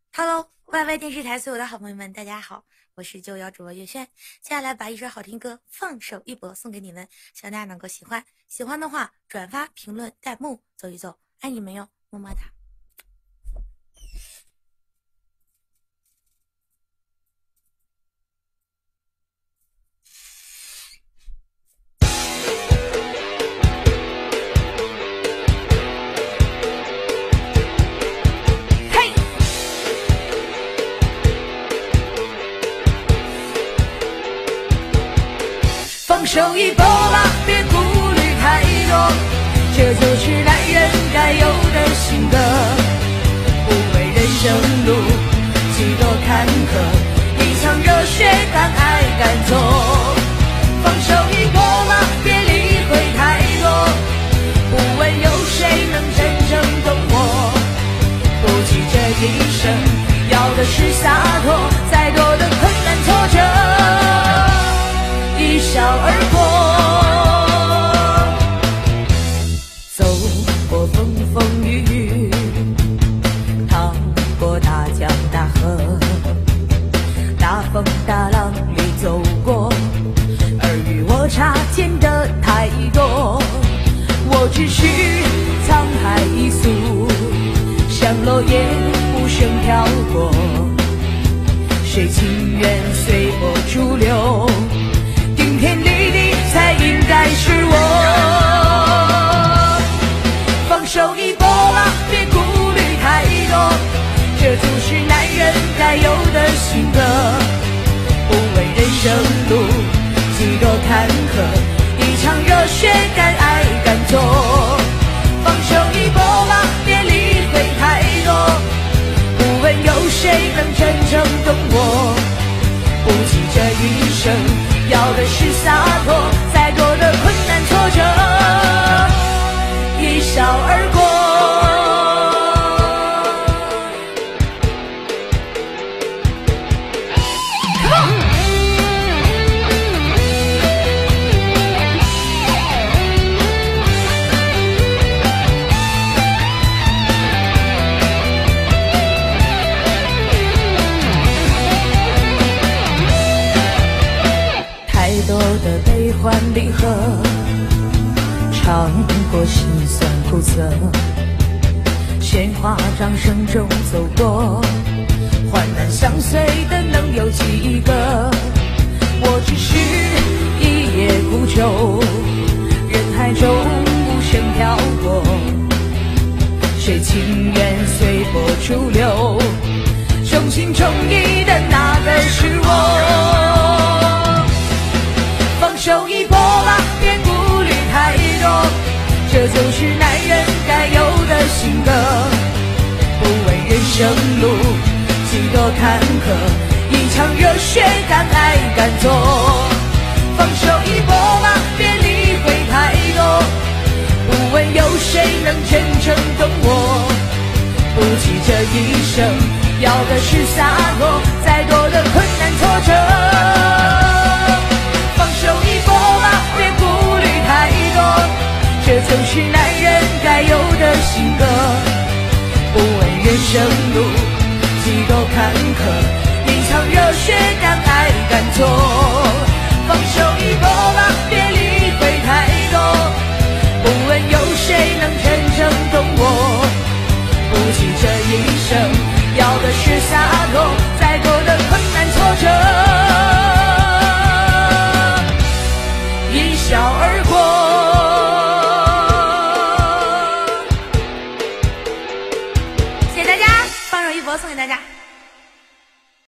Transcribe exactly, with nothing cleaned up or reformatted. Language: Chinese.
Hello，Y Y 电视台所有的好朋友们，大家好，我是九幺主播月轩。接下来把一首好听歌放手一搏送给你们，希望大家能够喜欢。喜欢的话，转发、评论、弹幕，走一走，爱你们哟，么么哒。 放手一搏吧，别顾虑太多，这就是男人该有的性格。不为人生路几多坎坷，一腔热血敢爱敢做。放手一搏吧，别理会太多，不问有谁能真正懂我。不急这一生，要的是洒脱，再多的困难挫折一笑而过。走过风风雨雨，趟过大江大河，大风大浪里走过，尔虞我诈见得太多。我只是沧海一粟，像落叶无声飘过，谁情愿随波逐流，顶天立地才应该是我。放手一搏吧，别顾虑太多，这就是男人该有的性格。不为人生路几多坎坷，一场热血敢爱敢做。放手一搏吧，别理会太多，不问有谁能真正懂我。不急这一生，要的是洒脱，再多的困难挫折一笑而过。太多的悲欢离合，尝过辛酸苦涩，鲜花掌声中走过，患难相随的能有几个？我只是一叶孤舟，人海中无声飘过，谁情愿随波逐流，重情重义的那个是我。放手一搏吧，别顾虑太多，这就是男人该有的性格。不为人生路几多坎坷，一场热血敢爱敢做。放手一搏吧，别理会太多，不问有谁能真正懂我。不急这一生，要的是洒脱，再多的困难挫折放手一搏吧，别顾虑太多，这就是男人该有的性格。不问人生路几多坎坷，一场热血敢爱敢做。放手一搏吧，别理会太多，不问有谁能真正懂我。不急这一生，要的是洒脱，再多的困难挫折一笑而过。 谢谢大家，放手一搏送给大家。